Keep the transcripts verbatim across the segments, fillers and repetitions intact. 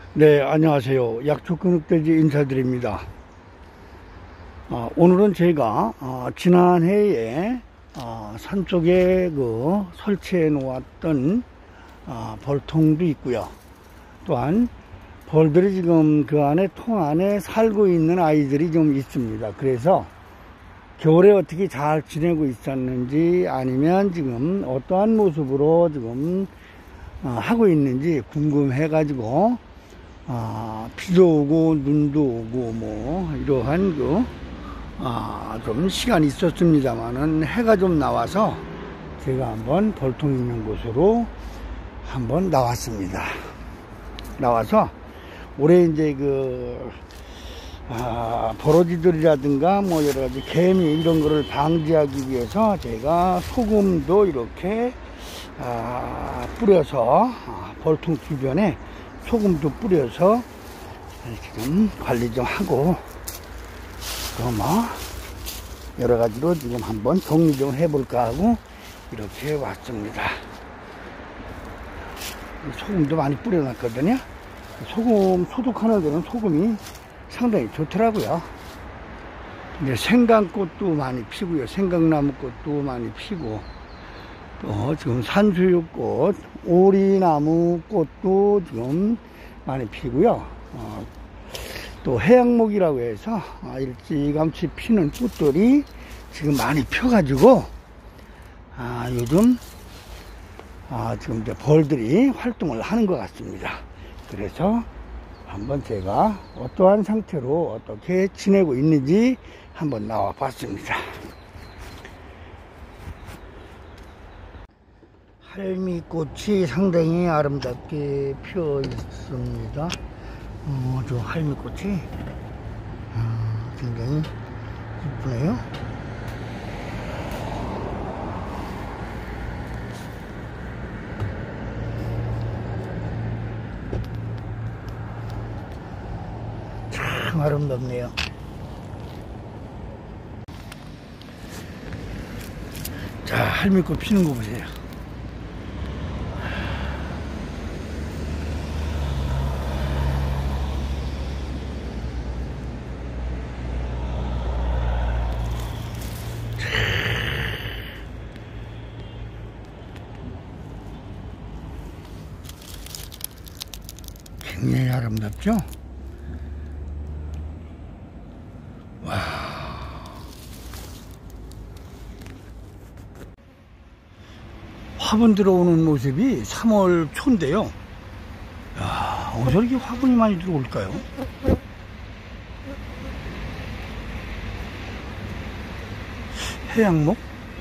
네, 안녕하세요. 약초근육돼지 인사드립니다. 아, 오늘은 제가 아, 지난해에 아, 산쪽에 그 설치해 놓았던 아, 벌통도 있고요. 또한 벌들이 지금 그 안에 통 안에 살고 있는 아이들이 좀 있습니다. 그래서 겨울에 어떻게 잘 지내고 있었는지, 아니면 지금 어떠한 모습으로 지금 어, 하고 있는지 궁금해 가지고 아, 비도 오고 눈도 오고 뭐 이러한 그 아, 좀 시간이 있었습니다만은 해가 좀 나와서 제가 한번 벌통 있는 곳으로 한번 나왔습니다. 나와서 올해 이제 그 아, 버러지들이라든가 뭐 여러가지 개미 이런 거를 방지하기 위해서 제가 소금도 이렇게 아, 뿌려서 아, 벌통 주변에 소금도 뿌려서 지금 관리 좀 하고 또 뭐 여러가지로 지금 한번 정리 좀 해볼까 하고 이렇게 왔습니다. 소금도 많이 뿌려놨거든요. 소금 소독하는 데는 소금이 상당히 좋더라고요. 이제 생강꽃도 많이 피고요. 생강나무 꽃도 많이 피고, 또 지금 산수유꽃, 오리나무 꽃도 지금 많이 피고요. 어, 또 해양목이라고 해서 일찌감치 피는 꽃들이 지금 많이 펴가지고 아, 요즘 아, 지금 이제 벌들이 활동을 하는 것 같습니다. 그래서 한번 제가 어떠한 상태로 어떻게 지내고 있는지 한번 나와 봤습니다. 할미꽃이 상당히 아름답게 피어 있습니다. 어, 저 할미꽃이 어, 굉장히 예쁘네요. 참 아름답네요. 자, 할미꽃 피는 거 보세요. 굉장히 아름답죠? 와. 화분 들어오는 모습이 삼월 초인데요. 야, 어디서 이렇게 화분이 많이 들어올까요? 해양목?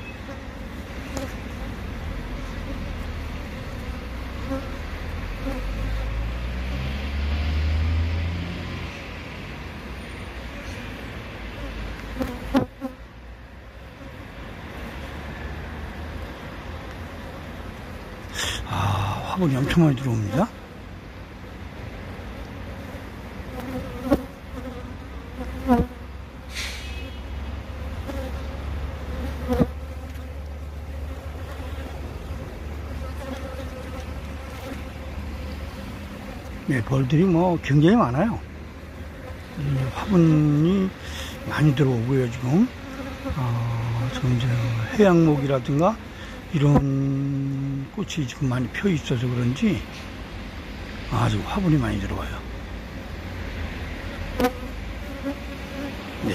아, 화분이 엄청 많이 들어옵니다. 네, 벌들이 뭐 굉장히 많아요. 이 화분이 많이 들어오고요, 지금. 어, 지금 이제 해양목이라든가 이런 꽃이 지금 많이 펴 있어서 그런지 아주 화분이 많이 들어와요. 네.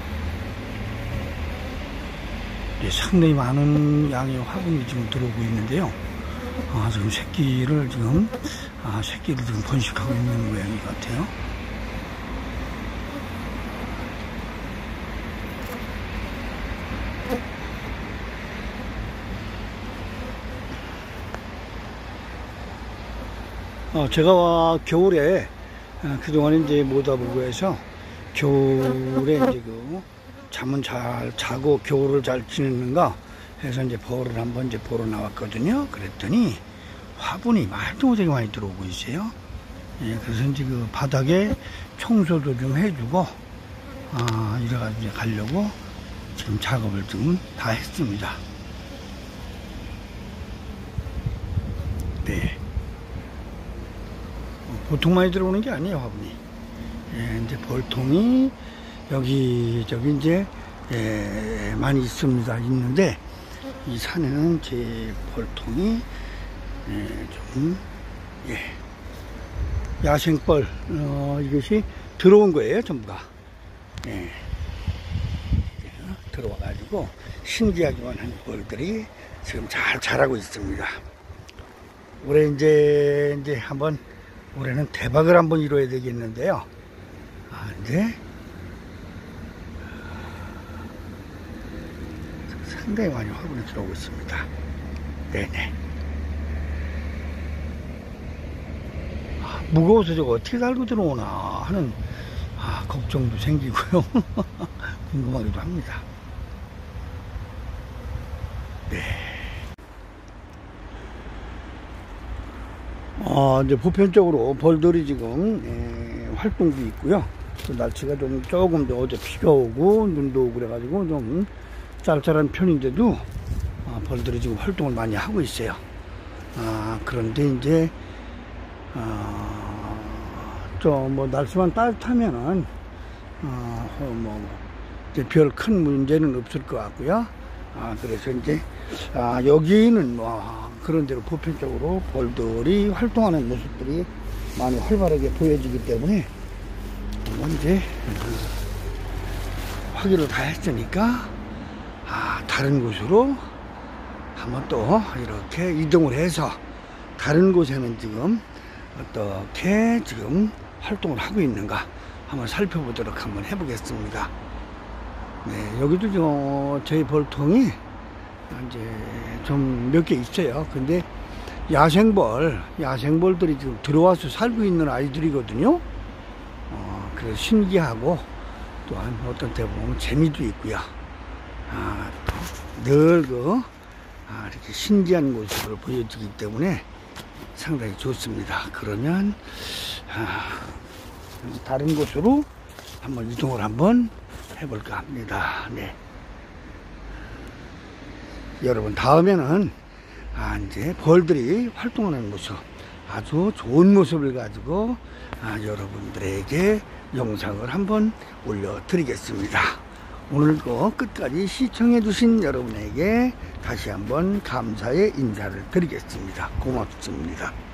네, 상당히 많은 양의 화분이 지금 들어오고 있는데요. 아, 지금 새끼를 지금, 아, 새끼를 지금 번식하고 있는 모양인 것 같아요. 어, 제가 겨울에, 어, 그동안 이제 못 와보고 해서, 겨울에 이제 그, 잠은 잘 자고 겨울을 잘 지내는가 해서 이제 벌을 한번 이제 보러 나왔거든요. 그랬더니, 화분이 말도 못하게 많이 들어오고 있어요. 예, 그래서 이제 그 바닥에 청소도 좀 해주고, 아, 이래가지고 이제 가려고 지금 작업을 좀 다 했습니다. 네. 보통 많이 들어오는 게 아니에요, 화분이. 예, 이제 벌통이 여기 저기 이제 예, 많이 있습니다. 있는데 이 산에는 제 벌통이 예, 좀 예, 야생벌 어, 이것이 들어온 거예요, 전부가. 예, 들어와 가지고 신기하기만 한 벌들이 지금 잘 자라고 있습니다. 올해 이제 이제 한번 올해는 대박을 한번 이뤄야 되겠는데요. 아, 이제 상당히 많이 화분이 들어오고 있습니다. 네네. 아, 무거워서 저거 어떻게 달고 들어오나 하는 아, 걱정도 생기고요. 궁금하기도 합니다. 네. 어, 이제 보편적으로 벌들이 지금 에, 활동도 있고요. 또 날씨가 좀 조금 더 어제 비가 오고 눈도 오고 그래가지고 좀 쌀쌀한 편인데도 어, 벌들이 지금 활동을 많이 하고 있어요. 아, 그런데 이제 어, 좀 뭐 날씨만 따뜻하면은 어, 뭐 별 큰 문제는 없을 것 같고요. 아, 그래서 이제 아, 여기는 뭐 그런 대로 보편적으로 벌들이 활동하는 모습들이 많이 활발하게 보여지기 때문에 이제 확인을 다 했으니까 아, 다른 곳으로 한번 또 이렇게 이동을 해서 다른 곳에는 지금 어떻게 지금 활동을 하고 있는가 한번 살펴보도록 한번 해보겠습니다. 네, 여기도 좀 저희 벌통이 이제 좀 몇 개 있어요. 근데 야생벌, 야생벌들이 지금 들어와서 살고 있는 아이들이거든요. 어, 그래서 신기하고 또한 어떤 때 보면 재미도 있고요. 아, 늘 그, 아, 이렇게 신기한 모습을 보여주기 때문에 상당히 좋습니다. 그러면, 아, 다른 곳으로 한번 이동을 한번 해볼까 합니다. 네. 여러분, 다음에는, 아, 이제 벌들이 활동하는 모습, 아주 좋은 모습을 가지고, 아, 여러분들에게 영상을 한번 올려드리겠습니다. 오늘도 끝까지 시청해주신 여러분에게 다시 한번 감사의 인사를 드리겠습니다. 고맙습니다.